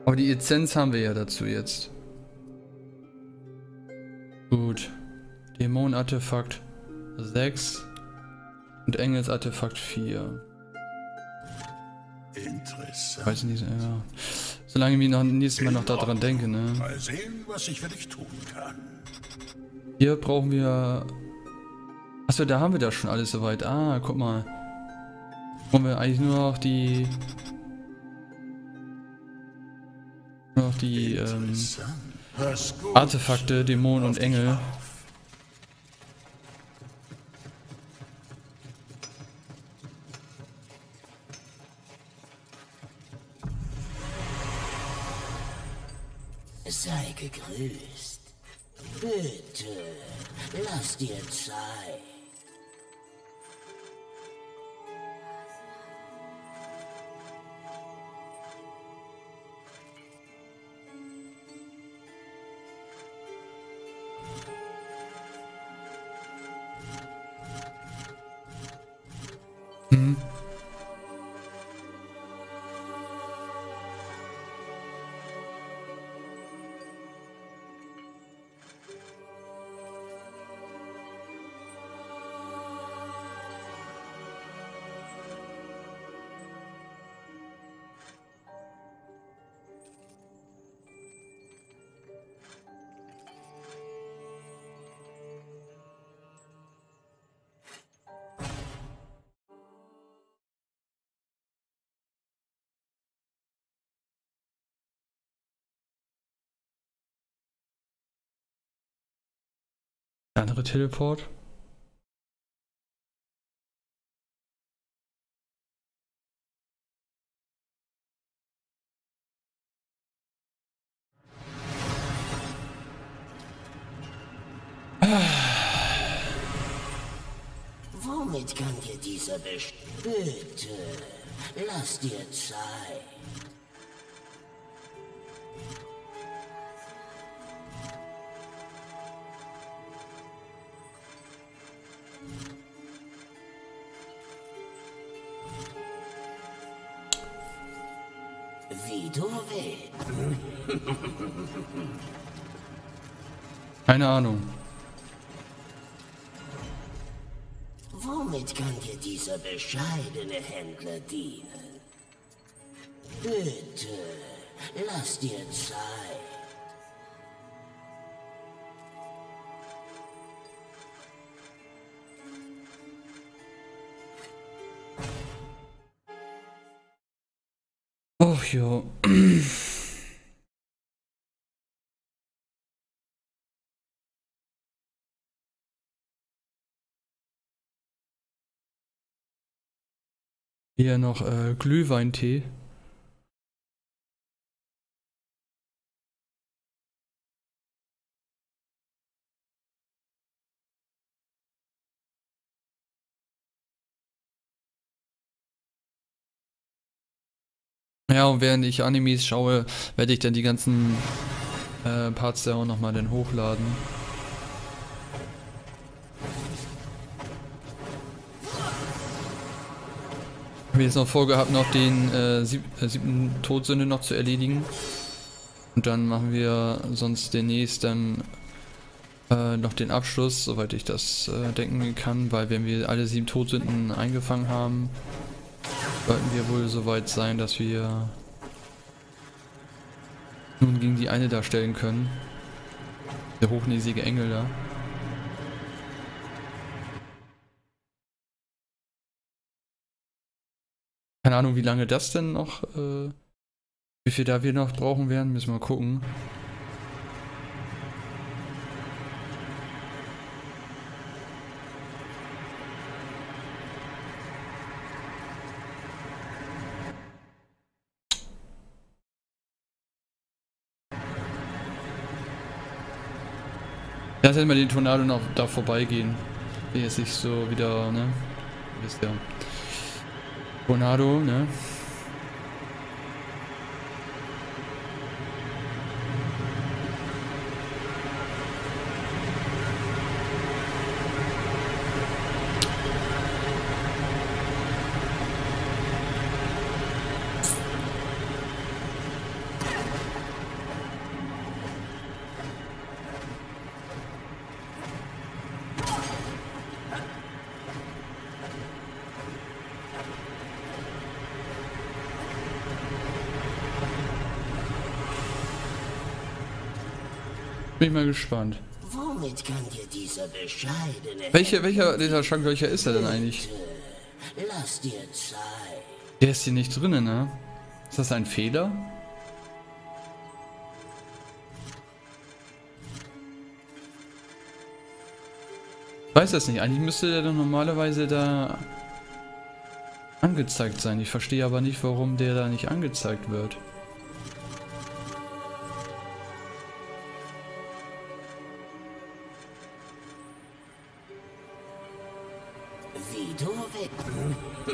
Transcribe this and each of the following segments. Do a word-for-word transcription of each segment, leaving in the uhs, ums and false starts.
Aber die Essenz haben wir ja dazu jetzt. Gut. Dämon-Artefakt sechs und Engels-Artefakt vier. Interessant. Weiß nicht, ja. Solange ich noch nächstes Mal noch daran denke, ne? Mal sehen, was ich für dich tun kann. Hier brauchen wir... Achso, da haben wir das schon alles soweit. Ah, guck mal. Brauchen wir eigentlich nur noch die... Nur noch die ähm, Hör's gut. Artefakte, Dämonen und Engel. Sei gegrüßt. Bitte, lass dir Zeit. Mhm. Andere Teleport. Womit kann dir dieser best... Bitte, lass dir Zeit. Wie du willst. Keine Ahnung. Womit kann dir dieser bescheidene Händler dienen? Bitte, lass dir Zeit. Och jo. Hier noch äh, Glühweintee. Ja, und während ich Animes schaue, werde ich dann die ganzen äh, Parts da auch nochmal dann hochladen. Ich habe jetzt noch vorgehabt, noch den äh, sieb äh, siebten Todsünde noch zu erledigen. Und dann machen wir sonst demnächst dann äh, noch den Abschluss, soweit ich das äh, denken kann, weil wenn wir alle sieben Todsünden eingefangen haben, sollten wir wohl so weit sein, dass wir nun gegen die eine da stellen können. Der hochnäsige Engel da. Keine Ahnung, wie lange das denn noch, äh, wie viel da wir noch brauchen werden, müssen wir mal gucken. Lass jetzt mal den Tornado noch da vorbeigehen. Will jetzt nicht so wieder, ne? Ihr wisst ja. Tornado, ne? Bin ich mal gespannt. Womit kann dir dieser bescheidene... Welche, welcher dieser Schanklöcher ist er denn eigentlich? Lass dir Zeit. Der ist hier nicht drin, ne? Ist das ein Fehler? Ich weiß das nicht. Eigentlich müsste der doch normalerweise da angezeigt sein. Ich verstehe aber nicht, warum der da nicht angezeigt wird. Wie du weg.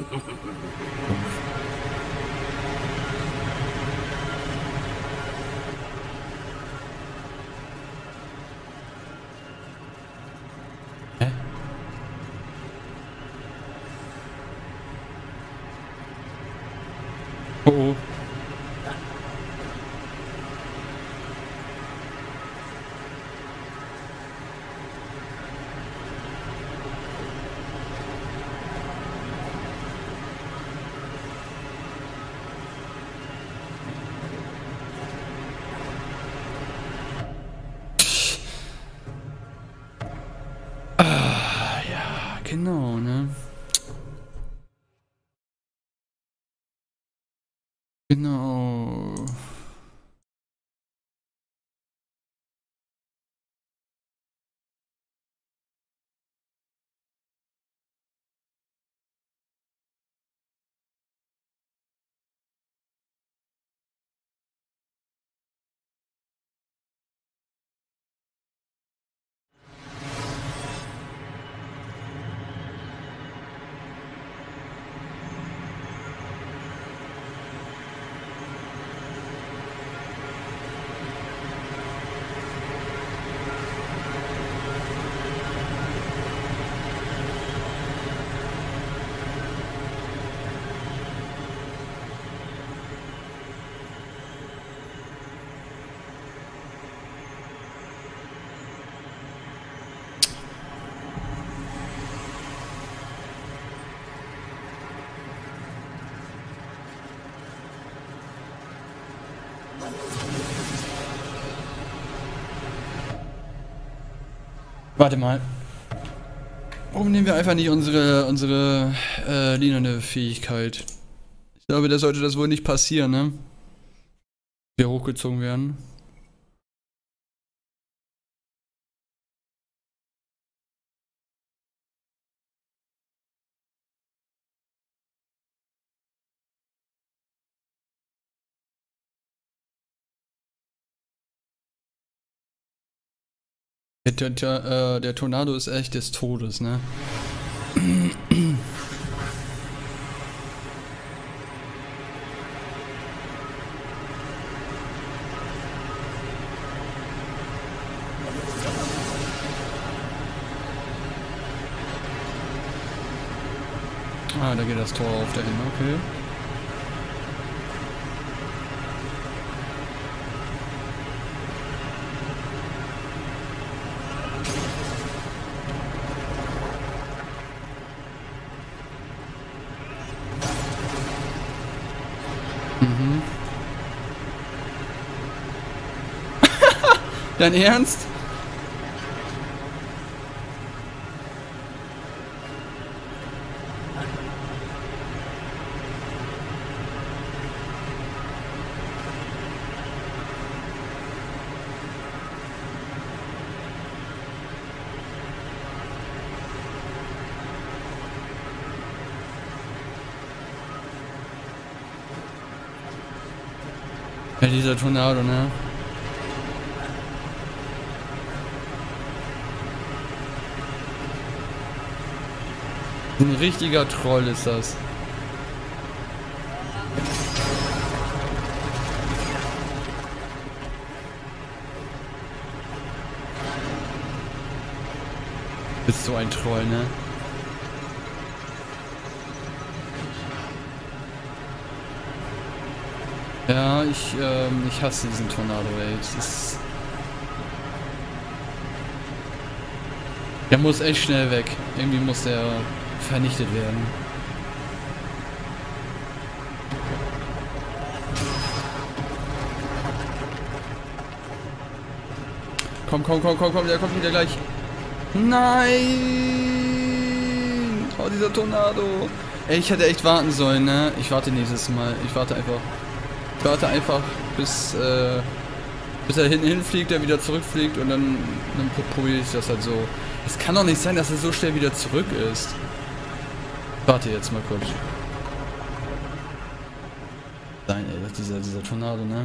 Hä? Oh oh. Ah, ja, genau, ne? Genau. Warte mal. Warum nehmen wir einfach nicht unsere, unsere äh, lilane Fähigkeit? Ich glaube, da sollte das wohl nicht passieren, ne? Wir hochgezogen werden. Der, der, äh, der Tornado ist echt des Todes, ne? Ah, da geht das Tor auf dahin, okay. Mhm. Dein Ernst? Ja, dieser Tornado, ne? Ein richtiger Troll ist das. Bist so ein Troll, ne? Ja, ich, ähm, ich hasse diesen Tornado, ey. Das ist... Der muss echt schnell weg. Irgendwie muss der vernichtet werden. Komm, komm, komm, komm, komm, der kommt wieder gleich. Nein! Oh, dieser Tornado. Ey, ich hätte echt warten sollen, ne? Ich warte nächstes Mal. Ich warte einfach. Ich warte einfach, bis, äh, bis er hinten hinfliegt, er wieder zurückfliegt und dann, dann probiere ich das halt so. Es kann doch nicht sein, dass er so schnell wieder zurück ist. Warte jetzt mal kurz. Nein, ey, das ist dieser, dieser Tornado, ne?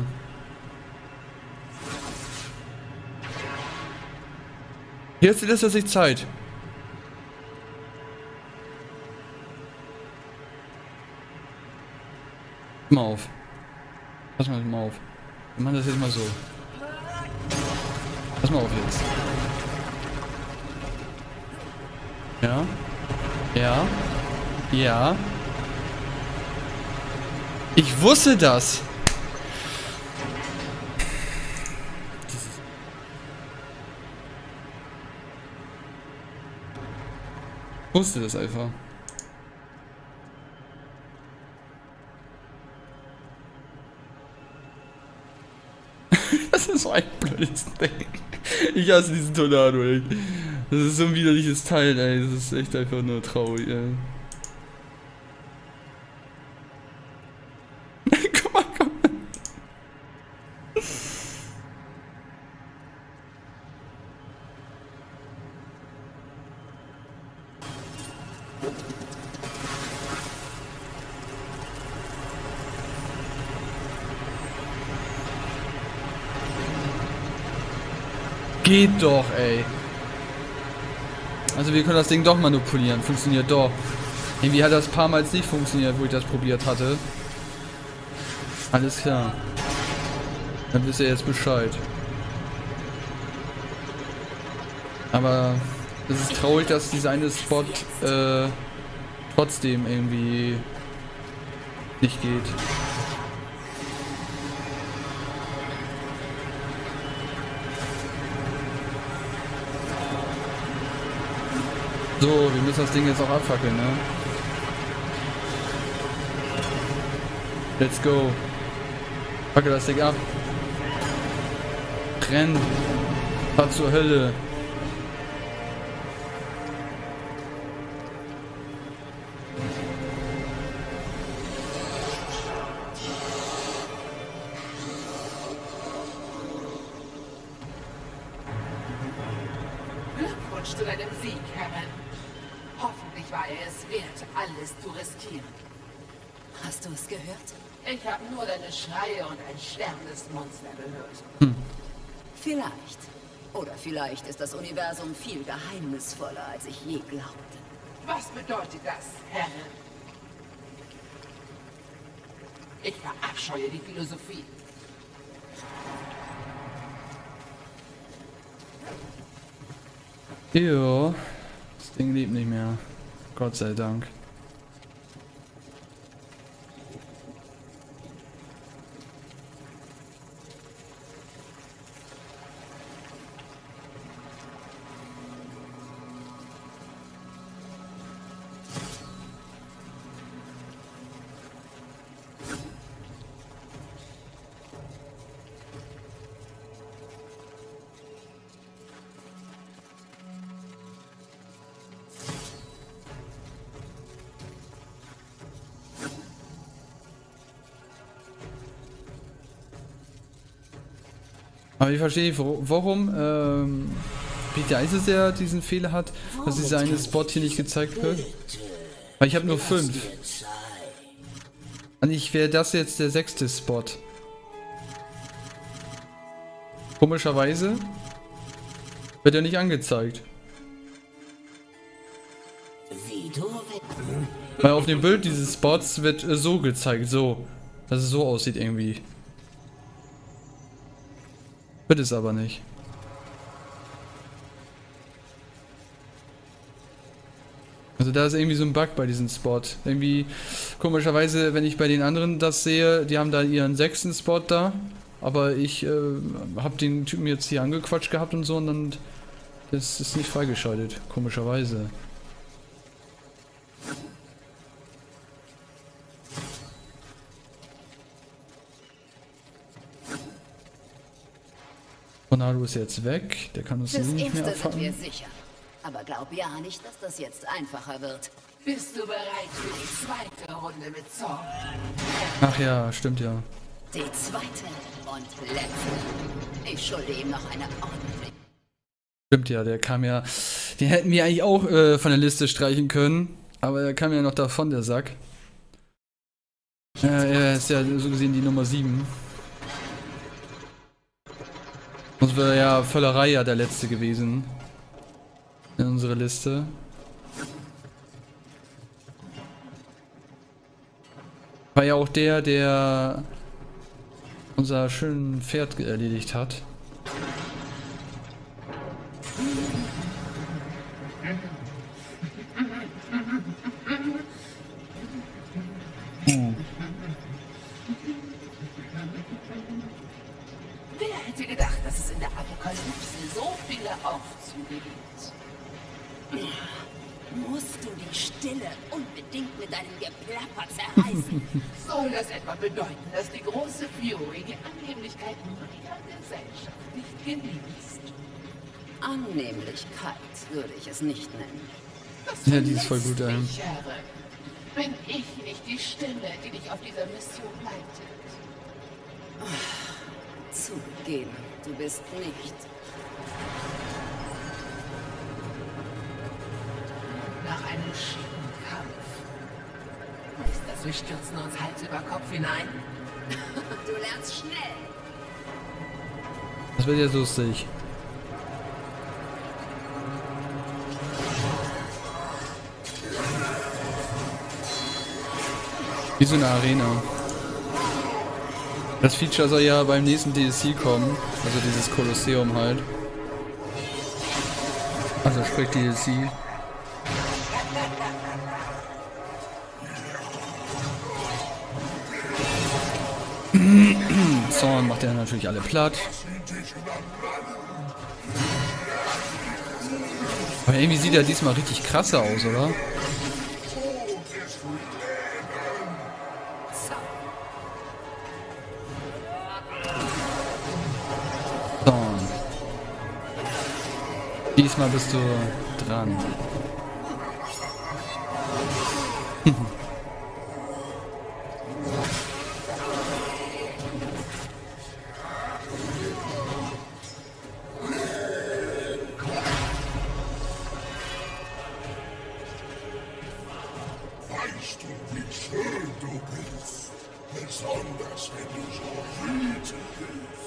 Jetzt lässt er sich Zeit. Pass mal auf. Pass mal, mal auf. Wir machen das jetzt mal so. Pass mal auf jetzt. Ja. Ja. Ja. Ich wusste das. Ich wusste das einfach. Das ist so ein blödes Ding. Ich hasse diesen Tornado, ey. Das ist so ein widerliches Teil, ey. Das ist echt einfach nur traurig, ey. Guck mal, guck mal. Geht doch, ey. Also wir können das Ding doch manipulieren. Funktioniert doch. Irgendwie hat das ein paar Mal nicht funktioniert, wo ich das probiert hatte. Alles klar. Dann wisst ihr jetzt Bescheid. Aber es ist traurig, dass dieser eine Spot äh, trotzdem irgendwie nicht geht. So, wir müssen das Ding jetzt auch abfackeln, ne? Let's go. Fackel das Ding ab. Renn. Fahr zur Hölle. Glückwunsch zu deinem Sieg, Herren. Hoffentlich war er es wert, alles zu riskieren. Hast du es gehört? Ich habe nur deine Schreie und ein sterbendes Monster gehört. Hm. Vielleicht. Oder vielleicht ist das Universum viel geheimnisvoller, als ich je glaubte. Was bedeutet das, Herren? Ich verabscheue die Philosophie. Jo, das Ding lebt nicht mehr. Gott sei Dank. Aber ich verstehe nicht, warum ähm, Peter Eis ist, der diesen Fehler hat, dass dieser eine Spot hier nicht gezeigt wird. Weil ich habe nur fünf. Eigentlich wäre das jetzt der sechste Spot. Komischerweise wird er nicht angezeigt. Weil auf dem Bild dieses Spots wird äh, so gezeigt, so. Dass es so aussieht irgendwie. Wird es aber nicht. Also da ist irgendwie so ein Bug bei diesem Spot. Irgendwie, komischerweise, wenn ich bei den anderen das sehe, die haben da ihren sechsten Spot da. Aber ich äh, habe den Typen jetzt hier angequatscht gehabt und so und dann das ist nicht freigeschaltet. Komischerweise. Tornado ist jetzt weg, der kann uns Fürs nicht mehr Erste sind wir abfangen. sicher. Aber glaub ja nicht, dass das jetzt einfacher wird. Bist du bereit für die zweite Runde mit Zorn? Ach ja, stimmt ja. Die zweite und letzte. Ich schulde ihm noch eine ordentliche. Stimmt ja, der kam ja. Den hätten wir eigentlich auch äh, von der Liste streichen können. Aber er kam ja noch davon, der Sack. Äh, er ist ja so gesehen die Nummer sieben. Sonst wäre ja Völlerei ja der letzte gewesen. In unserer Liste. War ja auch der, der unser schönes Pferd erledigt hat. Hm. Wer hätte gedacht, dass es in der Apokalypse so viele Aufzüge gibt? Musst du die Stille unbedingt mit deinem Geplapper zerreißen? Soll das etwa bedeuten, dass die große Fury die Annehmlichkeiten ihrer Gesellschaft nicht genießt? Annehmlichkeit würde ich es nicht nennen. Das Ja, die ist voll gut, verletzt ähm. mich, Herre. Bin ich nicht die Stimme, die dich auf dieser Mission leitet? Zugegeben, du bist nicht. Nach einem Schiedenkampf. Heißt das, wir stürzen uns Hals über Kopf hinein? Du lernst schnell. Das wird jetzt lustig. Wie so eine Arena. Das Feature soll ja beim nächsten D L C kommen. Also dieses Kolosseum halt. Also sprich D L C. Zorn macht er natürlich alle platt. Aber irgendwie sieht er diesmal richtig krasse aus, oder? Zorn. Diesmal bist du dran. Weißt du, wie schön du bist? Besonders wenn du so wütend bist.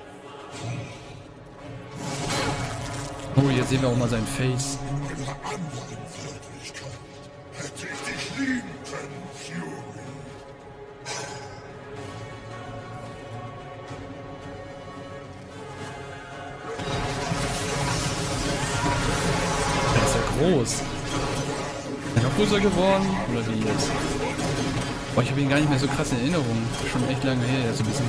Oh, jetzt sehen wir auch mal sein Face. In einer anderen Wirklichkeit hätte ich dich lieben können, Fury. Der ist ja groß. Ist er noch größer geworden? Oder wie jetzt? Boah, ich habe ihn gar nicht mehr so krass in Erinnerung. Schon echt lange her, jetzt ein bisschen.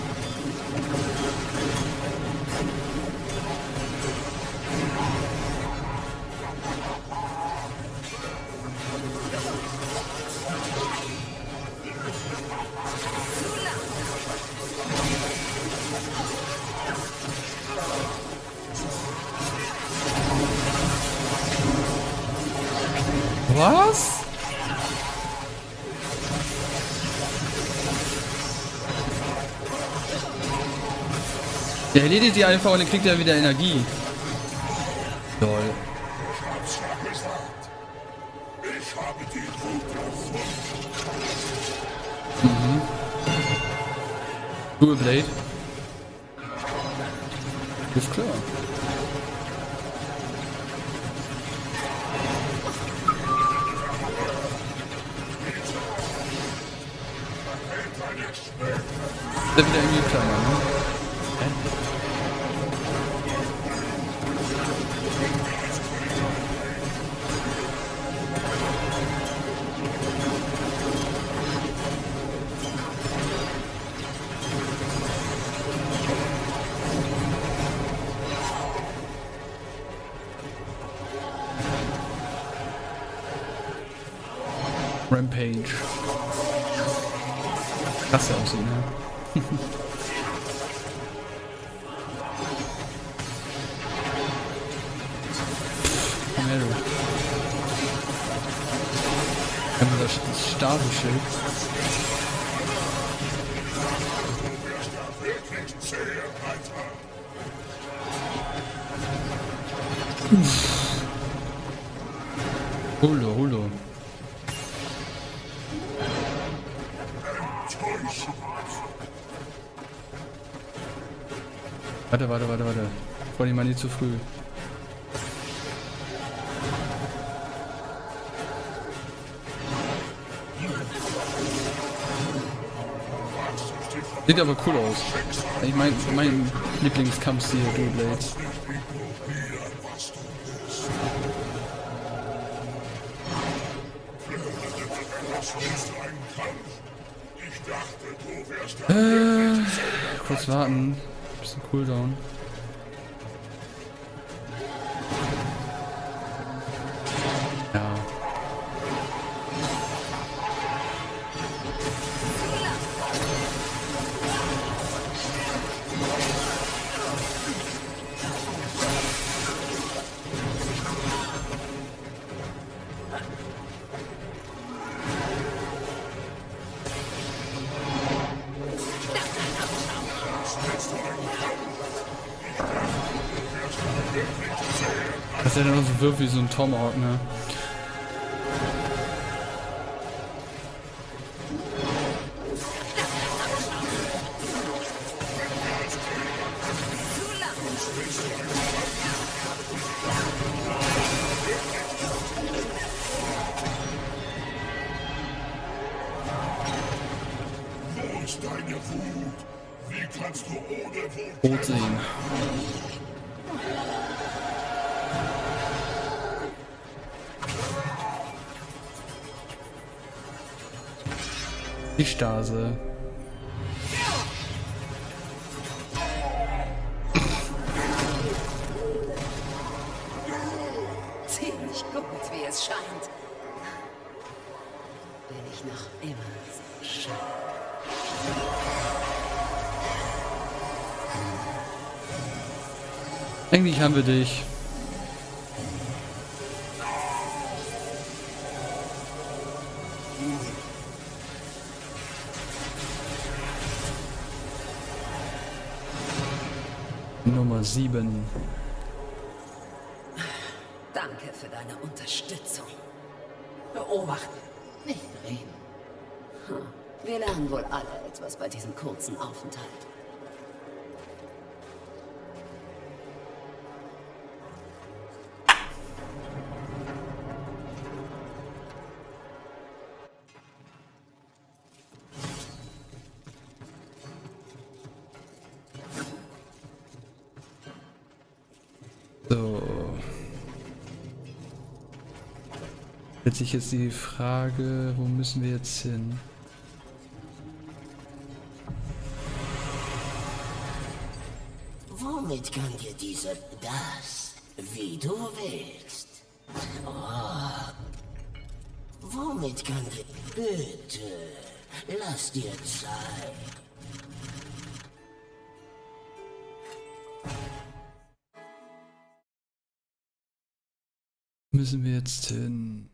Was? Der erledigt die einfach und dann kriegt er wieder Energie. Lol. Ich hab's ja gesagt. Ich habe die Route gefunden. Dual Blade. Ist klar. Ist er wieder irgendwie kleiner, ne? Hä? Rampage. Krass aussehen, ne? das Stabenschild. Uff. Hullo, hullo. Warte, warte, warte, warte. Freu dich mal nicht zu früh. Sieht aber cool aus. Ich mein, mein Lieblingskampfstil, Dual Blades. Äh, kurz warten. Bisschen Cooldown. Ja. Dass er dann auch so wirft wie so ein Tomahawk, ne? Wo ist deine Wut? Wie kannst du ohne Wut Rot sehen. Die Stase. Ziemlich gut, wie es scheint. Bin ich noch immer so schön. Eigentlich haben wir dich. Nummer sieben. Danke für deine Unterstützung. Beobachten, nicht reden. Hm. Wir lernen wohl alle etwas bei diesem kurzen Aufenthalt. So. Stellt sich jetzt die Frage, wo müssen wir jetzt hin? Womit kann dir diese das, wie du willst? Oh. Womit kann dir... Bitte, lass dir Zeit. Müssen wir jetzt hin?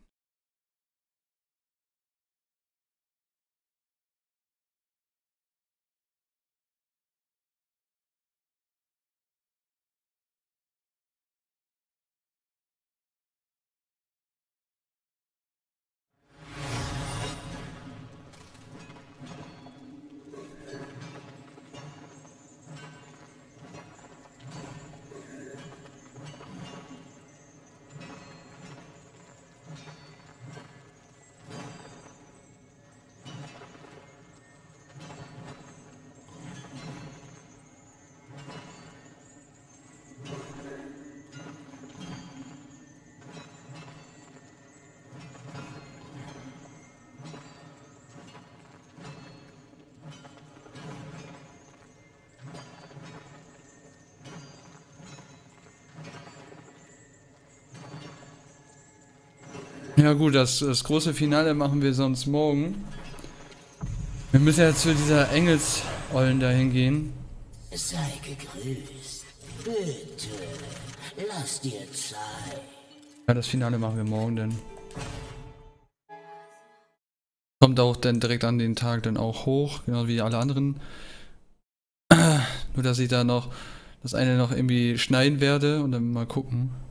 Ja gut, das, das große Finale machen wir sonst morgen. Wir müssen ja zu dieser Engelsollen dahin gehen. Sei gegrüßt. Bitte, lass dir Zeit. Ja, das Finale machen wir morgen dann. Kommt auch dann direkt an den Tag dann auch hoch, genau wie alle anderen. Nur dass ich da noch das eine noch irgendwie schneiden werde und dann mal gucken.